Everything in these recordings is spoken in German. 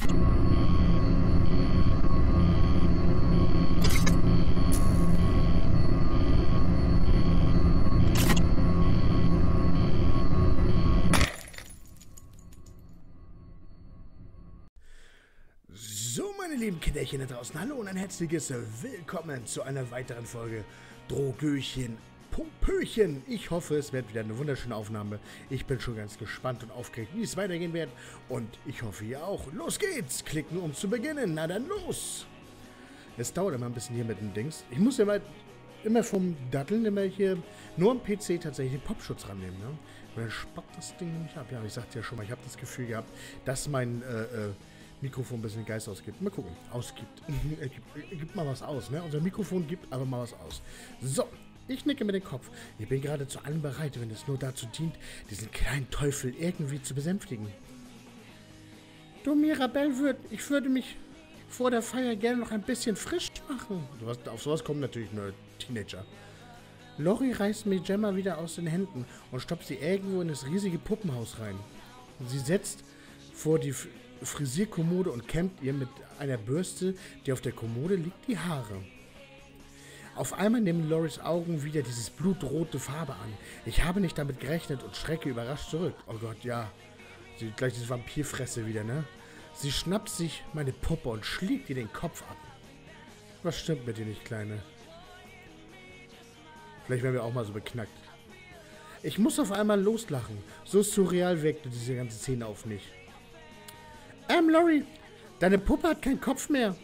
So, meine lieben Kinderchen da draußen, hallo und ein herzliches Willkommen zu einer weiteren Folge Drogöchen, Pumpöchen. Ich hoffe, es wird wieder eine wunderschöne Aufnahme. Ich bin schon ganz gespannt und aufgeregt, wie es weitergehen wird. Und ich hoffe, ihr auch. Los geht's! Klicken, um zu beginnen. Na dann los! Es dauert immer ein bisschen hier mit dem Dings. Ich muss ja mal immer vom Datteln immer hier nur am PC tatsächlich den Popschutz rannehmen, ne? Weil dann spackt das Ding nicht ab. Ja, ich sagte ja schon mal, ich habe das Gefühl gehabt, dass mein Mikrofon ein bisschen Geist ausgibt. Mal gucken. Ausgibt. Gibt mal was aus, ne? Unser Mikrofon gibt aber mal was aus. So, ich nicke mit dem Kopf. Ich bin gerade zu allem bereit, wenn es nur dazu dient, diesen kleinen Teufel irgendwie zu besänftigen. Du, Mirabelle, ich würde mich vor der Feier gerne noch ein bisschen frisch machen. Auf sowas kommen natürlich nur Teenager. Lori reißt mir Gemma wieder aus den Händen und stoppt sie irgendwo in das riesige Puppenhaus rein. Sie setzt vor die Frisierkommode und kämmt ihr mit einer Bürste, die auf der Kommode liegt, die Haare. Auf einmal nehmen Loris Augen wieder dieses blutrote Farbe an. Ich habe nicht damit gerechnet und schrecke überrascht zurück. Oh Gott, ja. Sie gleich diese Vampirfresse wieder, ne? Sie schnappt sich meine Puppe und schlägt ihr den Kopf ab. Was stimmt mit dir nicht, Kleine? Vielleicht werden wir auch mal so beknackt. Ich muss auf einmal loslachen. So surreal wirkte diese ganze Szene auf mich. Lori, deine Puppe hat keinen Kopf mehr.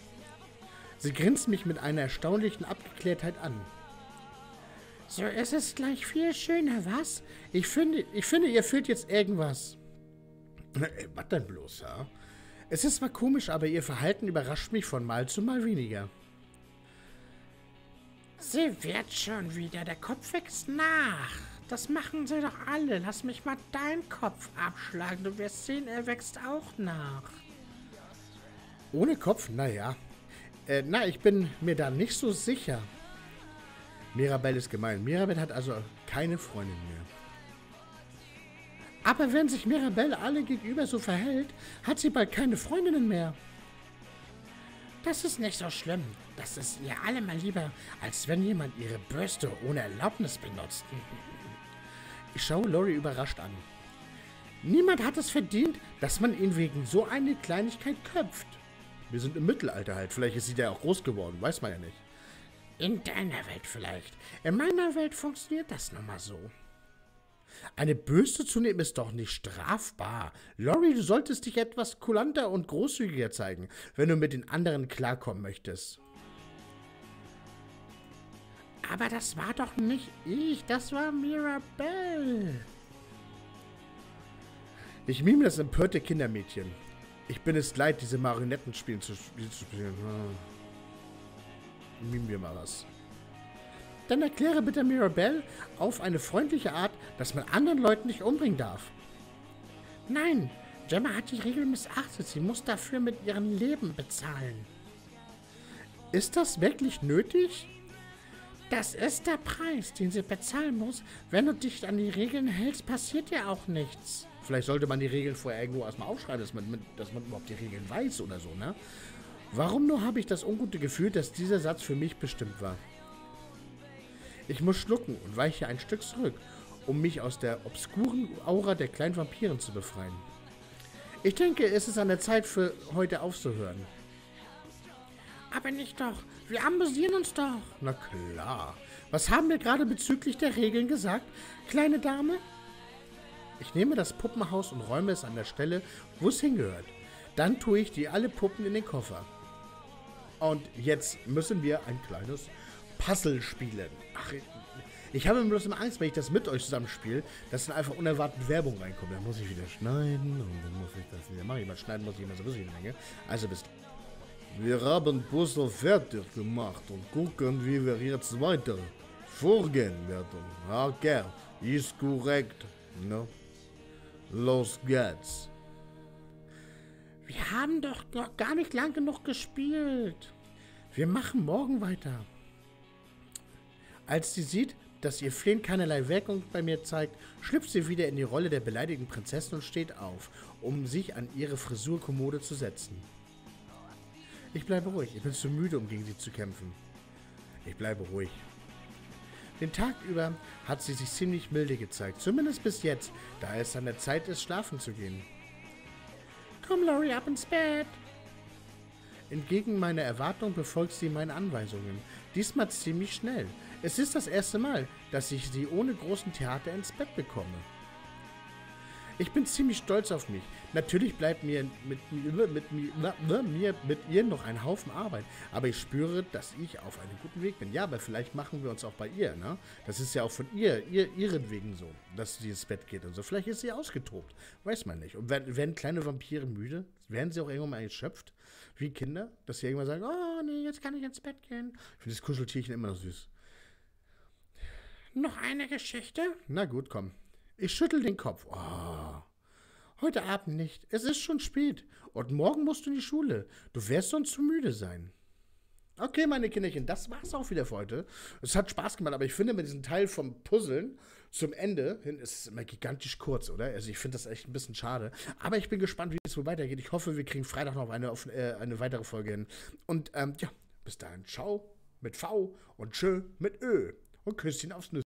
Sie grinst mich mit einer erstaunlichen Abgeklärtheit an. So ist es gleich viel schöner, was? Ich finde, ihr fehlt jetzt irgendwas. Was denn bloß, ja? Es ist zwar komisch, aber ihr Verhalten überrascht mich von Mal zu Mal weniger. Sie wird schon wieder, der Kopf wächst nach. Das machen sie doch alle. Lass mich mal deinen Kopf abschlagen. Du wirst sehen, er wächst auch nach. Ohne Kopf? Naja. Ich bin mir da nicht so sicher. Mirabelle ist gemein. Mirabelle hat also keine Freundin mehr. Aber wenn sich Mirabelle alle gegenüber so verhält, hat sie bald keine Freundinnen mehr. Das ist nicht so schlimm. Das ist ihr allemal lieber, als wenn jemand ihre Bürste ohne Erlaubnis benutzt. Ich schaue Lori überrascht an. Niemand hat es verdient, dass man ihn wegen so einer Kleinigkeit köpft. Wir sind im Mittelalter halt. Vielleicht ist sie ja auch groß geworden. Weiß man ja nicht. In deiner Welt vielleicht. In meiner Welt funktioniert das nun mal so. Eine Bürste zu nehmen ist doch nicht strafbar. Lori, du solltest dich etwas kulanter und großzügiger zeigen, wenn du mit den anderen klarkommen möchtest. Aber das war doch nicht ich, das war Mirabelle. Ich mime das empörte Kindermädchen. Ich bin es leid, diese Marionettenspiele zu spielen. Mimen wir mal was. Dann erkläre bitte Mirabelle auf eine freundliche Art, dass man anderen Leuten nicht umbringen darf. Nein, Gemma hat die Regel missachtet. Sie muss dafür mit ihrem Leben bezahlen. Ist das wirklich nötig? Das ist der Preis, den sie bezahlen muss. Wenn du dich an die Regeln hältst, passiert dir auch nichts. Vielleicht sollte man die Regeln vorher irgendwo erstmal aufschreiben, dass man überhaupt die Regeln weiß oder so, ne? Warum nur habe ich das ungute Gefühl, dass dieser Satz für mich bestimmt war? Ich muss schlucken und weiche ein Stück zurück, um mich aus der obskuren Aura der kleinen Vampiren zu befreien. Ich denke, es ist an der Zeit für heute aufzuhören. Aber nicht doch. Wir amüsieren uns doch. Na klar. Was haben wir gerade bezüglich der Regeln gesagt, kleine Dame? Ich nehme das Puppenhaus und räume es an der Stelle, wo es hingehört. Dann tue ich alle Puppen in den Koffer. Und jetzt müssen wir ein kleines Puzzle spielen. Ach, ich habe bloß immer Angst, wenn ich das mit euch zusammen spiele, dass dann einfach unerwartet Werbung reinkommt. Dann muss ich wieder schneiden und dann muss ich das wieder machen. Schneiden muss ich immer sowieso eine Menge. Also bis... Wir haben Puzzle fertig gemacht und gucken, wie wir jetzt weiter vorgehen werden. Okay, ist korrekt. No? Los geht's. Wir haben doch noch gar nicht lang genug gespielt. Wir machen morgen weiter. Als sie sieht, dass ihr Flehen keinerlei Wirkung bei mir zeigt, schlüpft sie wieder in die Rolle der beleidigten Prinzessin und steht auf, um sich an ihre Frisurkommode zu setzen. Ich bleibe ruhig, ich bin zu müde, um gegen sie zu kämpfen. Ich bleibe ruhig. Den Tag über hat sie sich ziemlich milde gezeigt, zumindest bis jetzt, da es an der Zeit ist, schlafen zu gehen. Komm, Lori, ab ins Bett! Entgegen meiner Erwartung befolgt sie meine Anweisungen. Diesmal ziemlich schnell. Es ist das erste Mal, dass ich sie ohne großen Theater ins Bett bekomme. Ich bin ziemlich stolz auf mich. Natürlich bleibt mir mit ihr noch ein Haufen Arbeit. Aber ich spüre, dass ich auf einem guten Weg bin. Ja, aber vielleicht machen wir uns auch bei ihr, ne? Das ist ja auch von ihren Wegen so, dass sie ins Bett geht und so. Vielleicht ist sie ausgetobt. Weiß man nicht. Und werden kleine Vampire müde? Werden sie auch irgendwann mal erschöpft? Wie Kinder? Dass sie irgendwann sagen, oh nee, jetzt kann ich ins Bett gehen. Ich finde das Kuscheltierchen immer noch süß. Noch eine Geschichte? Na gut, komm. Ich schüttel den Kopf. Oh, heute Abend nicht. Es ist schon spät. Und morgen musst du in die Schule. Du wirst sonst zu müde sein. Okay, meine Kinderchen, das war's auch wieder für heute. Es hat Spaß gemacht, aber ich finde, mit diesem Teil vom Puzzeln zum Ende hin ist es immer gigantisch kurz, oder? Also ich finde das echt ein bisschen schade. Aber ich bin gespannt, wie es so weitergeht. Ich hoffe, wir kriegen Freitag noch eine weitere Folge hin. Und ja, bis dahin, ciao mit V und tschö mit Ö. Und Küsschen aufs Nüsschen.